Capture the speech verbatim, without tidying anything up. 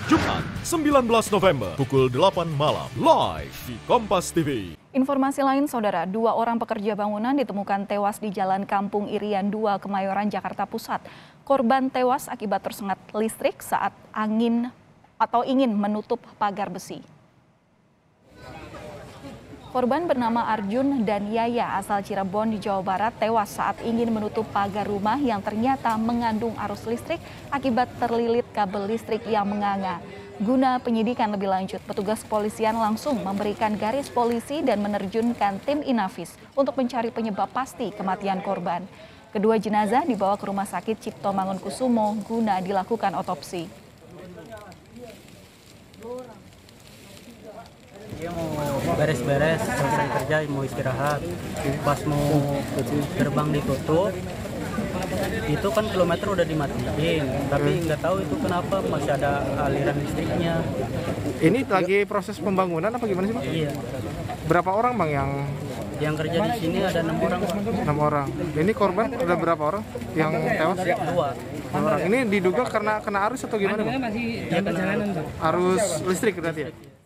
Jumat, sembilan belas November, pukul delapan malam, live di Kompas T V. Informasi lain, Saudara, dua orang pekerja bangunan ditemukan tewas di Jalan Kampung Irian dua, Kemayoran, Jakarta Pusat. Korban tewas akibat tersengat listrik saat angin atau ingin menutup pagar besi. Korban bernama Arjun dan Yaya asal Cirebon di Jawa Barat tewas saat ingin menutup pagar rumah yang ternyata mengandung arus listrik akibat terlilit kabel listrik yang menganga. Guna penyidikan lebih lanjut, petugas kepolisian langsung memberikan garis polisi dan menerjunkan tim Inafis untuk mencari penyebab pasti kematian korban. Kedua jenazah dibawa ke Rumah Sakit Cipto Mangunkusumo guna dilakukan otopsi. Dia mau beres-beres, selesai kerja, mau istirahat. Pas mau gerbang ditutup, itu kan kilometer udah dimatiin, tapi nggak tahu itu kenapa masih ada aliran listriknya. Ini lagi proses pembangunan apa gimana sih, Bang? Iya. Berapa orang, Bang, yang Yang kerja di sini ada enam orang. enam orang. Ini korban ada berapa orang yang tewas? Dua. Dua orang. Ini diduga karena kena arus atau gimana, Bang? Dia kena Arus listrik berarti ya?